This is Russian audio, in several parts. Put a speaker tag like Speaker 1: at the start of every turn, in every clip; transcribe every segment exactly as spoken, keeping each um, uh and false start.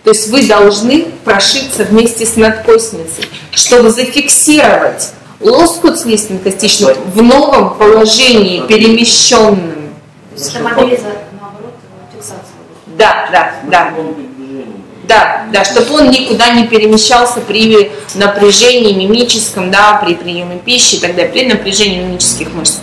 Speaker 1: То есть вы должны прошиться вместе с надкостницей, чтобы зафиксировать лоскут слизистно-костичный в новом положении, перемещенном.
Speaker 2: Это мобилизация, наоборот, фиксация.
Speaker 1: Да, да, да. Да, да, чтобы он никуда не перемещался при напряжении мимическом, да, при приеме пищи и так далее, при напряжении мимических мышц.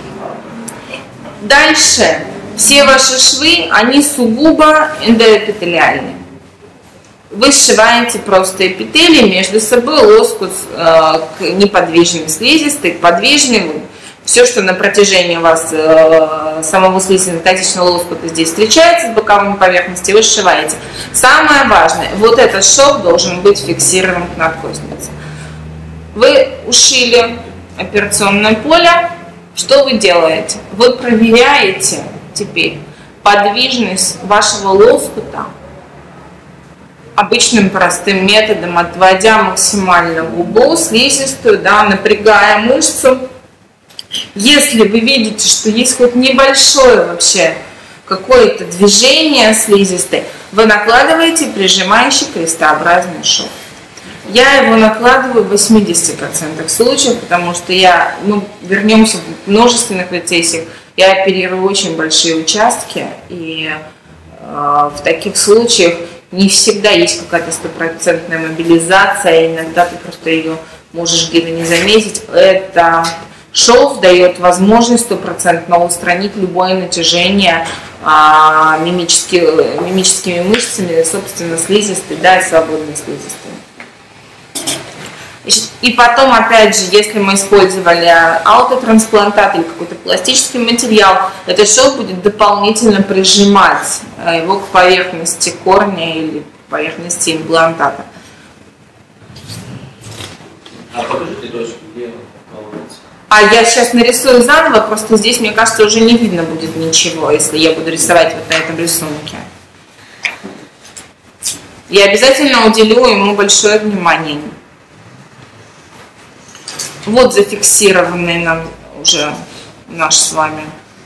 Speaker 1: Дальше. Все ваши швы, они сугубо эндоэпителиальные. Вы сшиваете просто эпителий между собой, лоскут э, к неподвижной слизистой, к подвижной. Все, что на протяжении у вас э, самого слизистно-костичного лоскута здесь встречается с боковыми поверхностями, вы сшиваете. Самое важное, вот этот шов должен быть фиксирован к надкостнице. Вы ушили операционное поле, что вы делаете? Вы проверяете теперь подвижность вашего лоскута обычным простым методом, отводя максимально в угол слизистую, да, напрягая мышцу. Если вы видите, что есть хоть небольшое вообще какое-то движение слизистой, вы накладываете прижимающий крестообразный шов. Я его накладываю в восьмидесяти процентах случаев, потому что я, ну, вернемся в множественных рецессиях, я оперирую очень большие участки, и э, в таких случаях не всегда есть какая-то стопроцентная мобилизация, иногда ты просто ее можешь где-то не заметить. Это шов дает возможность стопроцентно устранить любое натяжение а, мимически, мимическими мышцами, собственно, слизистой, да, и свободной слизистой. И потом, опять же, если мы использовали аутотрансплантат или какой-то пластический материал, этот шов будет дополнительно прижимать его к поверхности корня или к поверхности имплантата.
Speaker 3: А покажите точку, где вкалывается.
Speaker 1: А я сейчас нарисую заново, просто здесь, мне кажется, уже не видно будет ничего, если я буду рисовать вот на этом рисунке. Я обязательно уделю ему большое внимание. Вот зафиксированный нам уже наш с вами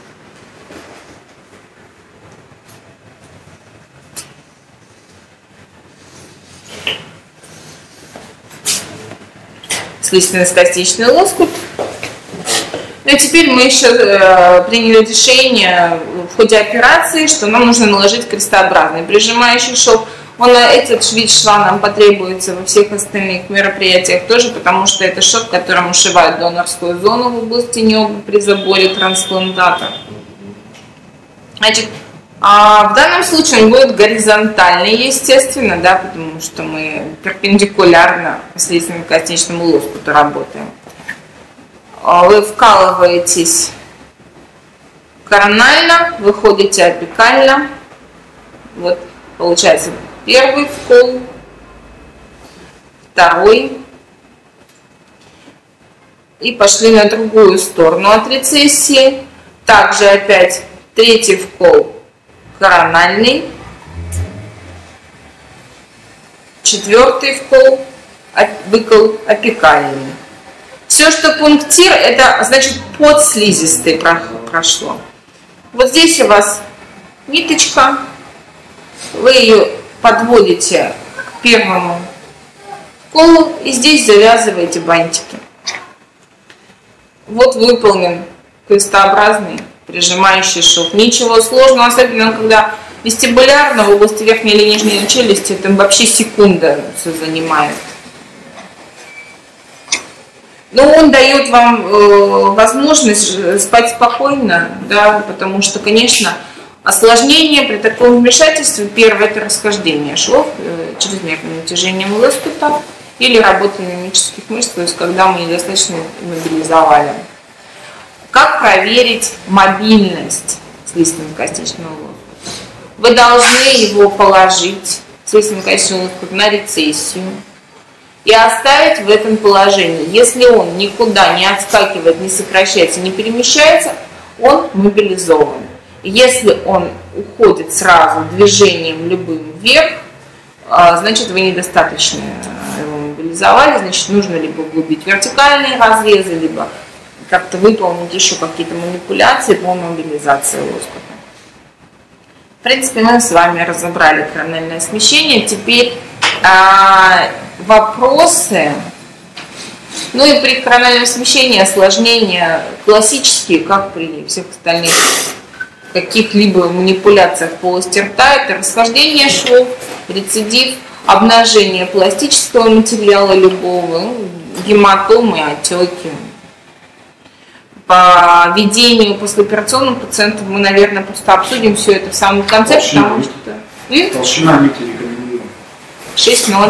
Speaker 1: слизистно-костичный лоскут. Ну и теперь мы еще э, приняли решение в ходе операции, что нам нужно наложить крестообразный прижимающий шов. Он, этот вид шва нам потребуется во всех остальных мероприятиях тоже, потому что это шов, которым ушивают донорскую зону в области неба при заборе трансплантата. Значит, а в данном случае он будет горизонтальный, естественно, да, потому что мы перпендикулярно слизистно-костичному лоскуту работаем. Вы вкалываетесь коронально, выходите апикально. Вот получается первый вкол, второй. И пошли на другую сторону от рецессии. Также опять третий вкол корональный. Четвертый вкол, выкол апикальный. Все, что пунктир, это значит под слизистой прошло. Вот здесь у вас ниточка. Вы ее подводите к первому вколу и здесь завязываете бантики. Вот выполнен крестообразный прижимающий шов. Ничего сложного, особенно когда вестибулярно в области верхней или нижней челюсти, это вообще секунда все занимает. Но он дает вам э, возможность спать спокойно, да, потому что, конечно, осложнение при таком вмешательстве, первое, это расхождение швов, э, чрезмерным натяжением лоскута или работа мимических мышц, то есть когда мы недостаточно мобилизовали. Как проверить мобильность слизистно-костичного лоскута? Вы должны его положить, слизистно-костичный лоскут, на рецессию и оставить в этом положении. Если он никуда не отскакивает, не сокращается, не перемещается, он мобилизован. Если он уходит сразу движением любым вверх, значит, вы недостаточно его мобилизовали, значит, нужно либо углубить вертикальные разрезы, либо как-то выполнить еще какие-то манипуляции по мобилизации лоскута. принципе, мы с вами разобрали корональное смещение. Теперь а, вопросы. Ну и при корональном смещении осложнения классические, как при всех остальных каких-либо манипуляциях в полости рта, это расхождение швов, рецидив, обнажение пластического материала любого, гематомы, отеки. По ведению послеоперационным пациентам мы, наверное, просто обсудим все это в самом конце,
Speaker 4: Толщина,
Speaker 1: потому что...
Speaker 4: Толщина нити рекомендую.
Speaker 1: шесть ноль.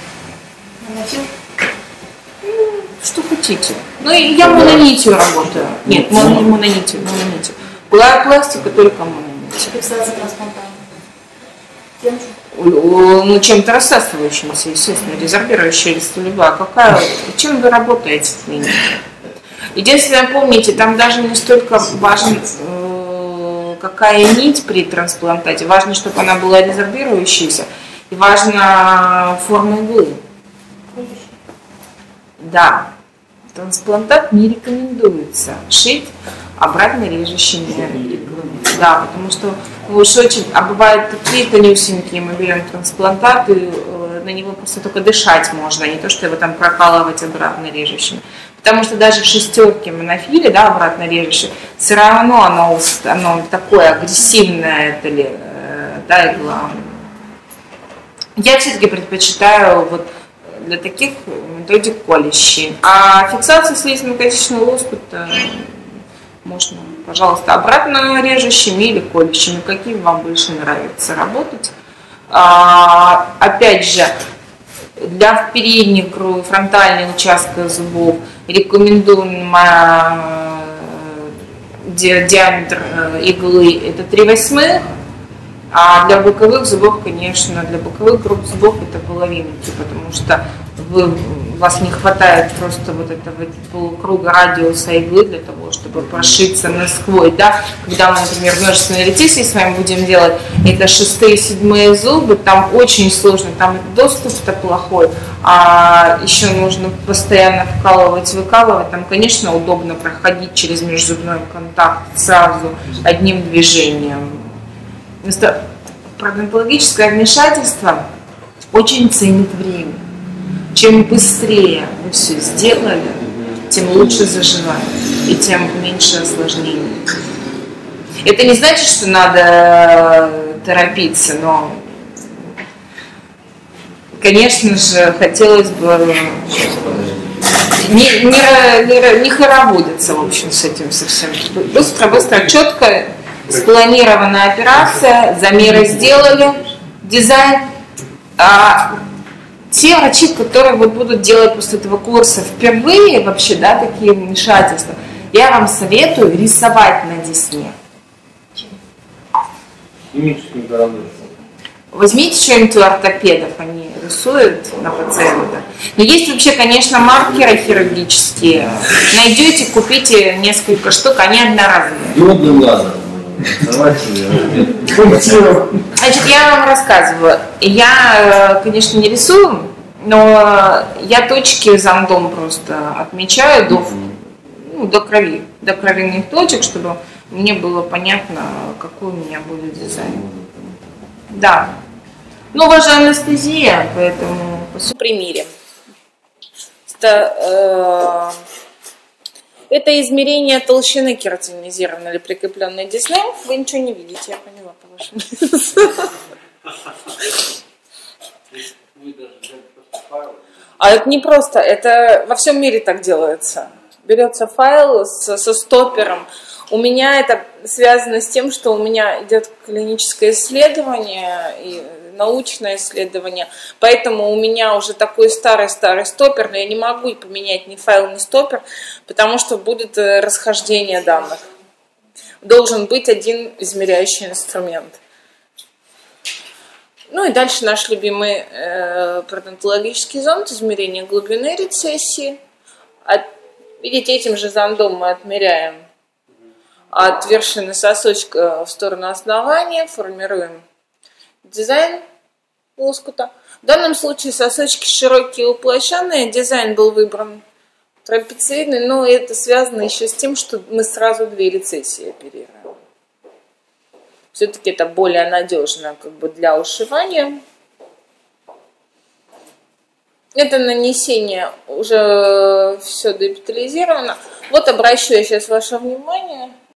Speaker 1: Что хотите. Ну, я мононитью работаю. Нет, мон, мононитью, мононитью. Была пластика, только мононитью.
Speaker 2: Фиксация трансплантата. Тем же?
Speaker 1: Ну, чем-то рассасывающимся, естественно, резорбирующая или столевая. Какая, чем вы работаете в клинике? Единственное, помните, там даже не столько важно, э, какая нить при трансплантате, важно, чтобы она была резорбирующейся, и важна форма иглы. Да, трансплантат не рекомендуется шить обратно режущими иглами. Да, потому что уж очень, а бывают такие тонюсенькие, мы берем трансплантат, и э, на него просто только дышать можно, а не то, что его там прокалывать обратно режущими. Потому что даже в шестерке монофиле, да, обратно режущей, все равно оно, оно такое агрессивное, это ли, э, да, игла. Я все-таки предпочитаю вот для таких методик колющие. А фиксация слизистно-косичного лоскута можно, пожалуйста, обратно режущими или колющими, какие вам больше нравится работать. А, опять же, для передних, фронтальных участков зубов рекомендуем ди диаметр иглы это три восьмых, а для боковых зубов, конечно, для боковых групп зубов это половинки, потому что вы, у вас не хватает просто вот этого полукруга радиуса иглы для того, чтобы прошиться насквозь, да, когда мы, например, множественные рецессии с вами будем делать, это шестые, седьмые зубы, там очень сложно, там доступ-то плохой, а еще нужно постоянно вкалывать, выкалывать, там, конечно, удобно проходить через межзубной контакт сразу одним движением. Пародонтологическое вмешательство очень ценит время. Чем быстрее вы все сделали, тем лучше заживает и тем меньше осложнений. Это не значит, что надо торопиться, но, конечно же, хотелось бы не, не, не, не хороводиться, в общем, с этим совсем. Быстро, быстро, четко спланированная операция, замеры сделали, дизайн. А те врачи, которые вот будут делать после этого курса впервые вообще, да, такие вмешательства, я вам советую рисовать на десне. Возьмите что-нибудь у ортопедов, они рисуют на пациента. Но есть вообще, конечно, маркеры хирургические. Найдете, купите несколько штук, они одноразовые.
Speaker 3: Диодным лазером.
Speaker 1: Значит, я вам рассказываю. Я, конечно, не рисую, но я точки зондом просто отмечаю до, ну, до крови, до кровяных точек, чтобы мне было понятно, какой у меня будет дизайн. Да. Ну, у вас же анестезия, поэтому примерим. Это измерение толщины кератинизированной или прикрепленной десны. Вы ничего не видите, я поняла по вашему лицу. А это не просто, это во всем мире так делается. Берется файл со, со стоппером. У меня это связано с тем, что у меня идет клиническое исследование и научное исследование, поэтому у меня уже такой старый-старый стоппер, но я не могу поменять ни файл, ни стоппер, потому что будет расхождение данных. Должен быть один измеряющий инструмент. Ну и дальше наш любимый э, пародонтологический зонд, измерение глубины рецессии. От, видите, этим же зондом мы отмеряем от вершины сосочка в сторону основания, формируем дизайн лоскута. В данном случае сосочки широкие и уплощенные, дизайн был выбран трапециидный, но это связано еще с тем, что мы сразу две рецессии оперируем. Все-таки это более надежно как бы для ушивания. Это нанесение уже все деэпитализировано. Вот обращу я сейчас ваше внимание